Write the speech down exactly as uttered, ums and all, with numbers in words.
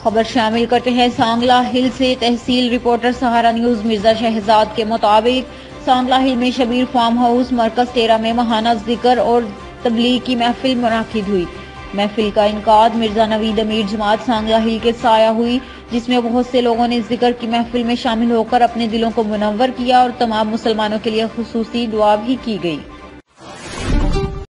खबर शामिल करते हैं सांगला हिल से। तहसील रिपोर्टर सहारा न्यूज मिर्जा शहजाद के मुताबिक सांगला हिल में शबीर फार्म हाउस मरकज तेरह में महाना जिक्र और तबलीग की महफिल मुनाकिद हुई। महफिल का इनकाद मिर्जा नवीद अमीर जमात सांगला हिल के साया हुई, जिसमें बहुत से लोगों ने जिक्र की महफिल में शामिल होकर अपने दिलों को मुनव्वर किया और तमाम मुसलमानों के लिए खुसूसी दुआ भी की गई।